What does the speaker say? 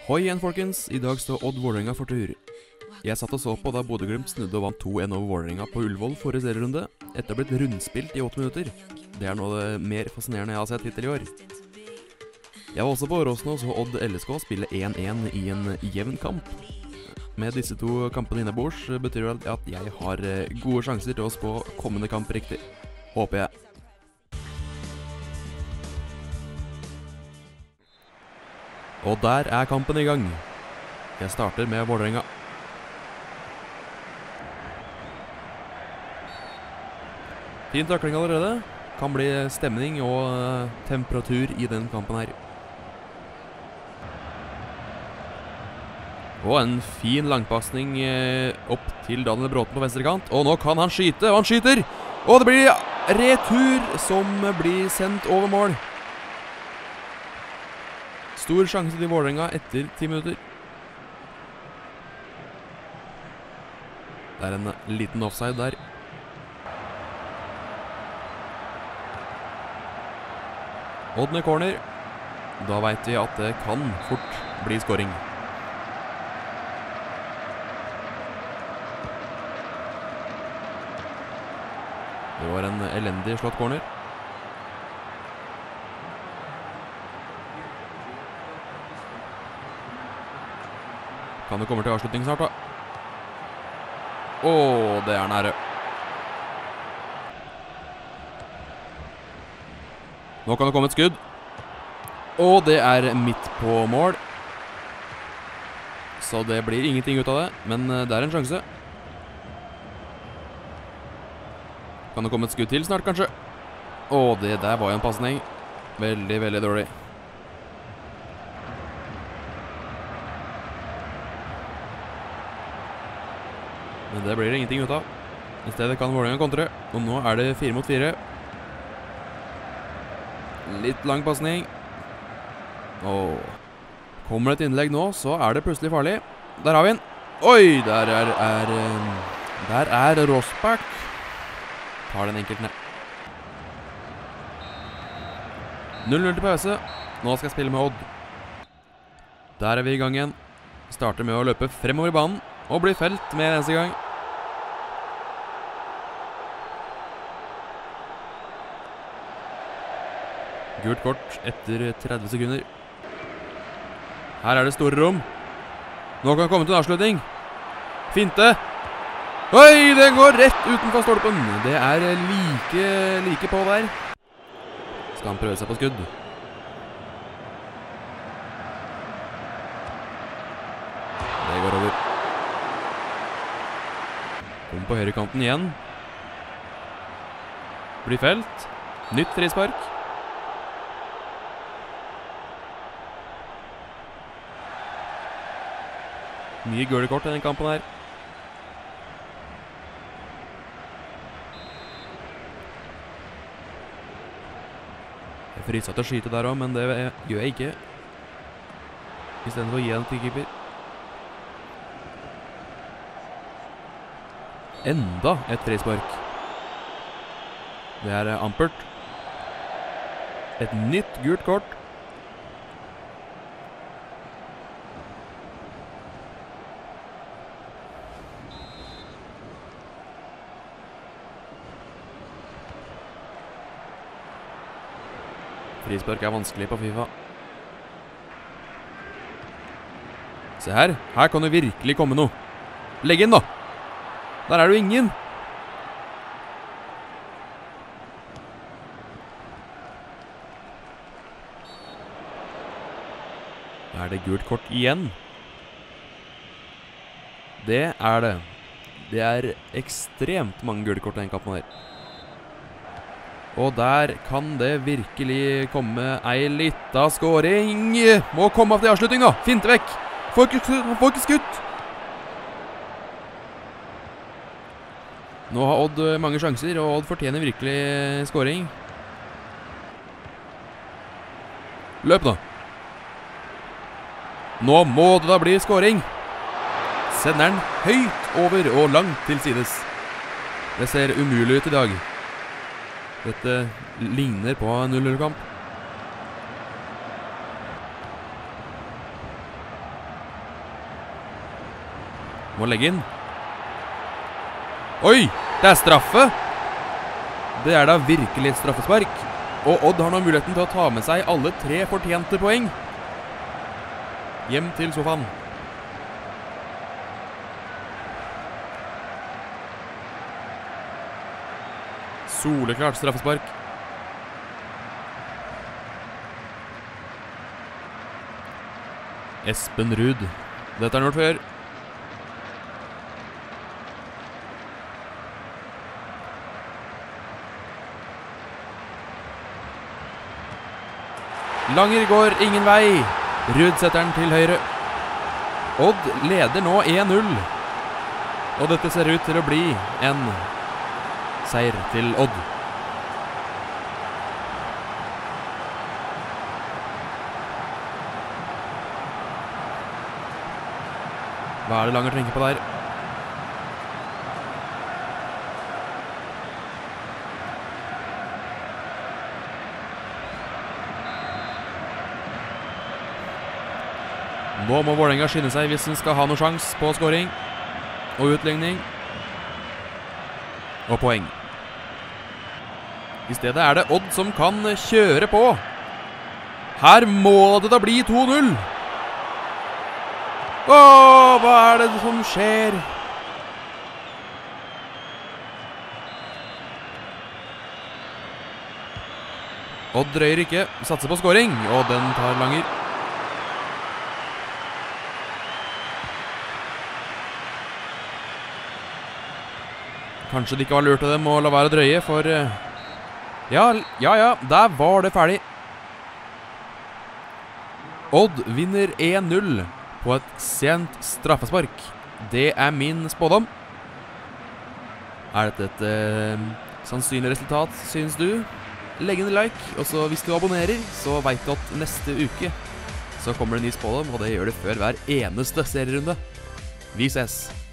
Hoi igjen, folkens. I dag står Odd Vålerenga for tur. Jeg satt og så på da Bodø/Glimt snudde og vant 2-1 over Vålerenga på Ullevål forrige serierunde. Etter å ha blitt rundspilt i 8 minutter. Det er noe av det mer fascinerende jeg har sett hittil i år. Jeg var også på Åråsen og så Odd LSK spille 1-1 i en jevn kamp. Med disse to kampene innebords betyr det at jeg har gode sjanser til å spå kommende kamp riktig. Håper jeg. Og der er kampen i gang. Jeg starter med Vålerenga. Fin takling allerede. Kan bli stemning og temperatur i den kampen her. Og en fin langpassning opp til Daniel Bråten på venstre kant. Og nå kan han skyte, og han skyter! Og det blir retur som blir sendt over mål. Stor sjanse til Vålerenga etter 10 minutter. Det er en liten offside der. Odd med corner. Da vet vi at det kan fort bli scoring. Det var en elendig slått corner. Kan det komme til avslutning snart da? Åh, det er nære. Nå kan det komme et skudd. Og det er midt på mål. Så det blir ingenting ut av det, men det er en sjanse. Kan det komme et skudd til snart, kanskje? Åh, det der var jo en passning. Veldig, veldig dårlig. Men det blir det ingenting ut av. I stedet kan Vålerenga kontre. Og nå er det 4 mot 4. Litt lang passning. Åh. Kommer det et innlegg nå, så er det plutselig farlig. Der har vi den. Oi, der er Rosbach. Tar den enkelt ned. 0-0 til pause. Nå skal jeg spille med Odd. Der er vi i gang igjen. Starter med å løpe fremover i banen. Og blir felt med neste gang. Gult kort etter 30 sekunder. Her er det store rom. Nå kan det komme til en avslutning. Finte. Oi, det går rett utenfor stolpen. Det er like på der. Skal han prøve seg på skudd? Det går over. Kom på høyrekanten igjen. Blir felt. Nytt frispark. Mye gule kort i den kampen her. Jeg fryser til å skyte der også, men det gjør jeg ikke. I stedet for å gi den til keeper. Enda et frispark. Det er ampert. Et nytt gult kort. Frispark er vanskelig på FIFA. Se her. Her kan det virkelig komme noe. Legg inn da. Der er det jo ingen. Er det gult kort igjen? Det er det. Det er ekstremt mange gule kort i den kampen her. Og der kan det virkelig komme ei lita scoring. Må komme av til avslutning da. Finte vekk. Får ikke skutt. Nå har Odd mange sjanser, og Odd fortjener virkelig scoring. Løp da. Nå må det da bli scoring. Sender den høyt over og langt til sides. Det ser umulig ut i dag. Dette ligner på en 0-0-kamp. Må legge inn. Oi, det er straffe! Det er da virkelig et straffespark. Og Odd har nå muligheten til å ta med seg alle 3 fortjente poeng. Hjem til sofaen. Soleklart straffespark. Espen Ruud. Dette har han gjort før. Langer går ingen vei. Ruud setter den til høyre. Odd leder nå 1-0. Og dette ser ut til å bli en seier til Odd. Hva er det Langer tenker på der? Nå må Vålerenga skynde seg hvis den skal ha noen sjans på scoring og utligning og poeng. I stedet er det Odd som kan kjøre på. Her må det da bli 2-0. Åh, hva er det som skjer? Odd drøyer ikke, satser på scoring, og den tar Langer. Kanskje det ikke var lurt av dem å la være å drøye, for ja, der var det ferdig. Odd vinner 1-0 på et sent straffespark. Det er min spådom. Er dette et sannsynlig resultat, synes du? Legg inn en like, og så hvis du abonnerer, så vet du at neste uke så kommer det en ny spådom, og det gjør det før hver eneste serierunde. Vi ses!